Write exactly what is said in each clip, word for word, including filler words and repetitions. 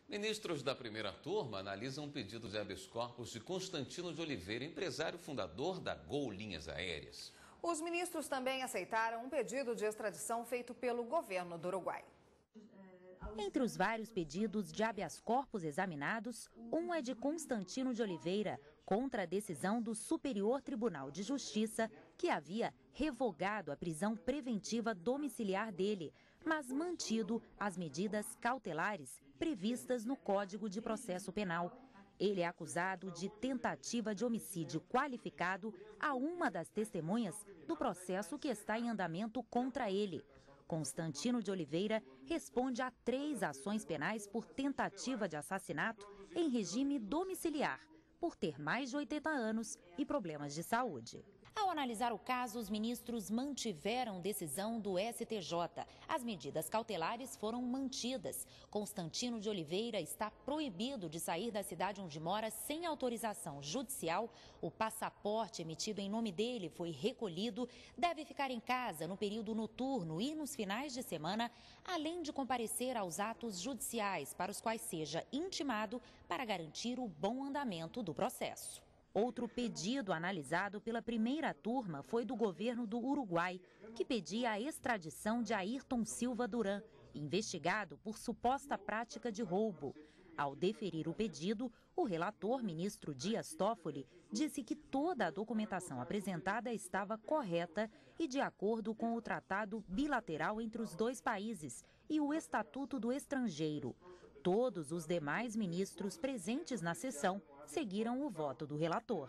Ministros da primeira turma analisam um pedido de habeas corpus de Constantino de Oliveira, empresário fundador da Gol Linhas Aéreas. Os ministros também aceitaram um pedido de extradição feito pelo governo do Uruguai. Entre os vários pedidos de habeas corpus examinados, um é de Constantino de Oliveira, contra a decisão do Superior Tribunal de Justiça, que havia revogado a prisão preventiva domiciliar dele, mas mantido as medidas cautelares previstas no Código de Processo Penal. Ele é acusado de tentativa de homicídio qualificado a uma das testemunhas do processo que está em andamento contra ele. Constantino de Oliveira responde a três ações penais por tentativa de assassinato em regime domiciliar, por ter mais de oitenta anos e problemas de saúde. Ao analisar o caso, os ministros mantiveram decisão do S T J. As medidas cautelares foram mantidas. Constantino de Oliveira está proibido de sair da cidade onde mora sem autorização judicial. O passaporte emitido em nome dele foi recolhido. Deve ficar em casa no período noturno e nos finais de semana, além de comparecer aos atos judiciais para os quais seja intimado para garantir o bom andamento do processo. Outro pedido analisado pela primeira turma foi do governo do Uruguai, que pedia a extradição de Ayrton Silva Duran, investigado por suposta prática de roubo. Ao deferir o pedido, o relator, ministro Dias Toffoli, disse que toda a documentação apresentada estava correta e de acordo com o tratado bilateral entre os dois países e o Estatuto do Estrangeiro. Todos os demais ministros presentes na sessão seguiram o voto do relator.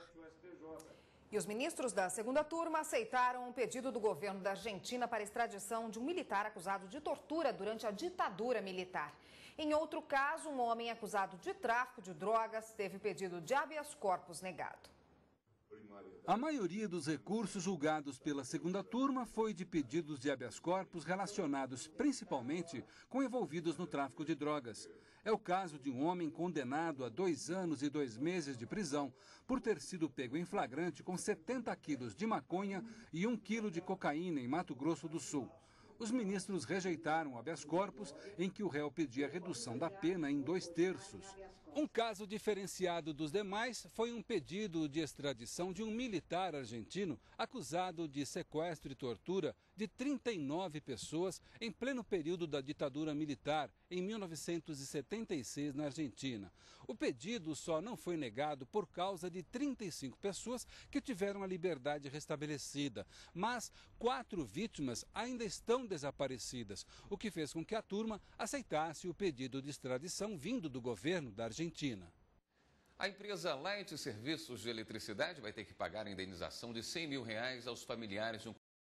E os ministros da segunda turma aceitaram um pedido do governo da Argentina para a extradição de um militar acusado de tortura durante a ditadura militar. Em outro caso, um homem acusado de tráfico de drogas teve o pedido de habeas corpus negado. A maioria dos recursos julgados pela segunda turma foi de pedidos de habeas corpus relacionados principalmente com envolvidos no tráfico de drogas. É o caso de um homem condenado a dois anos e dois meses de prisão por ter sido pego em flagrante com setenta quilos de maconha e um quilo de cocaína em Mato Grosso do Sul. Os ministros rejeitaram o habeas corpus, em que o réu pedia redução da pena em dois terços. Um caso diferenciado dos demais foi um pedido de extradição de um militar argentino acusado de sequestro e tortura de trinta e nove pessoas em pleno período da ditadura militar, em mil novecentos e setenta e seis, na Argentina. O pedido só não foi negado por causa de trinta e cinco pessoas que tiveram a liberdade restabelecida, mas quatro vítimas ainda estão desaparecidas, o que fez com que a turma aceitasse o pedido de extradição vindo do governo da Argentina. A empresa Light Serviços de Eletricidade vai ter que pagar a indenização de cem mil reais aos familiares de um